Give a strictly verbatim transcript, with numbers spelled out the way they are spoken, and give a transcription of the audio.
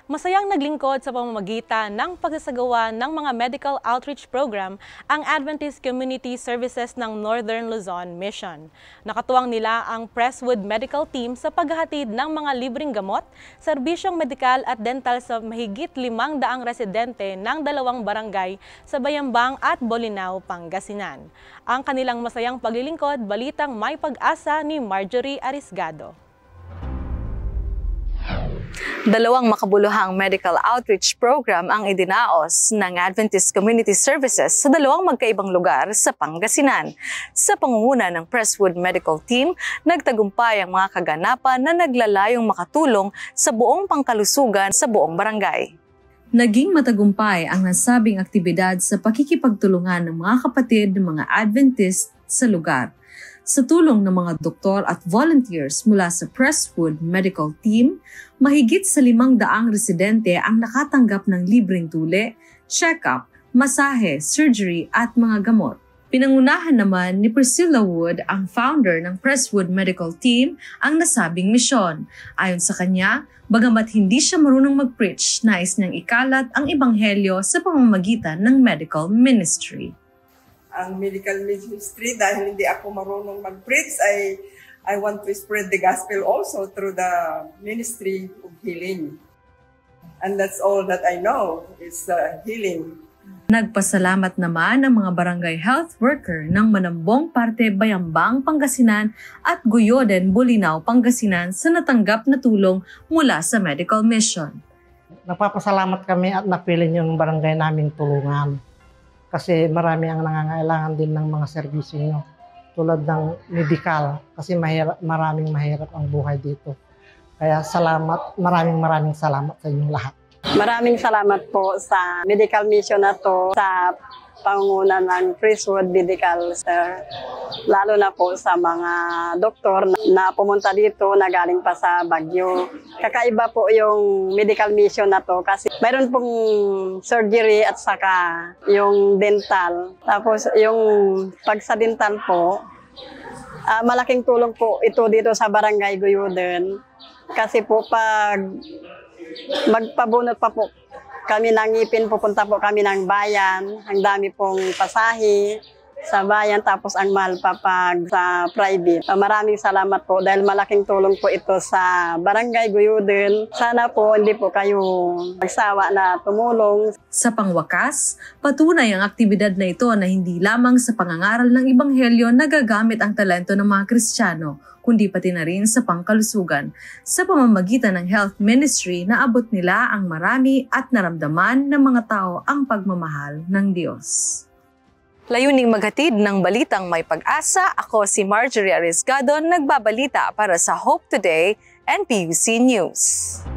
Masayang naglingkod sa pamamagitan ng pagsasagawa ng mga medical outreach program ang Adventist Community Services ng Northern Luzon Mission. Nakatuwang nila ang Presswood Medical Team sa paghahatid ng mga libreng gamot, serbisyong medikal at dental sa mahigit limang daang residente ng dalawang barangay sa Bayambang at Bolinao, Pangasinan. Ang kanilang masayang paglilingkod, balitang may pag-asa ni Marjorie Arisgado. Dalawang makabuluhang medical outreach program ang idinaos ng Adventist Community Services sa dalawang magkaibang lugar sa Pangasinan. Sa pangunguna ng Presswood Medical Team, nagtagumpay ang mga kaganapan na naglalayong makatulong sa buong pangkalusugan sa buong barangay. Naging matagumpay ang nasabing aktibidad sa pakikipagtulungan ng mga kapatid ng mga Adventist sa lugar. Sa tulong ng mga doktor at volunteers mula sa Presswood Medical Team, mahigit sa limang daang residente ang nakatanggap ng libreng tuli, check-up, masahe, surgery at mga gamot. Pinangunahan naman ni Priscilla Wood, ang founder ng Presswood Medical Team, ang nasabing misyon. Ayon sa kanya, bagamat hindi siya marunong mag-preach, nais niyang ikalat ang ebanghelyo sa pamamagitan ng medical ministry. Ang medical ministry, dahil hindi ako marunong mag-preach, I, I want to spread the gospel also through the ministry of healing. And that's all that I know is uh, healing. Nagpasalamat naman ang mga barangay health worker ng Manambong Parte, Bayambang, Pangasinan at Guyoden, Bolinao, Pangasinan sa natanggap na tulong mula sa medical mission. Nagpapasalamat kami at napili yung barangay namin tulungan. Kasi marami ang nangangailangan din ng mga serbisyo nyo. Tulad ng medical, kasi mahirap, maraming mahirap ang buhay dito. Kaya salamat, maraming maraming salamat sa inyong lahat. Maraming salamat po sa medical mission na to, sa pangunguna ng Presswood Medical, sir. Lalo na po sa mga doktor na pumunta dito na galing pa sa Baguio. Kakaiba po yung medical mission na to kasi mayroon pong surgery at saka yung dental. Tapos yung pag sa dental po, uh, malaking tulong po ito dito sa Barangay Guyoden. Kasi po pag magpabunot pa po kami ng ngipin, pupunta po kami ng bayan. Ang dami pong pasahe sa bayan, tapos ang mahal pa pag sa private. Maraming salamat po dahil malaking tulong po ito sa Barangay Guyoden. Sana po hindi po kayo magsawa na tumulong. Sa pangwakas, patunay ang aktibidad na ito na hindi lamang sa pangangaral ng ebanghelyo nagagamit ang talento ng mga Kristiyano, kundi pati na rin sa pangkalusugan. Sa pamamagitan ng health ministry, naabot nila ang marami at naramdaman ng mga tao ang pagmamahal ng Diyos. Layuning maghatid ng balitang may pag-asa, ako si Marjorie Arisgado, nagbabalita para sa Hope Today N P U C News.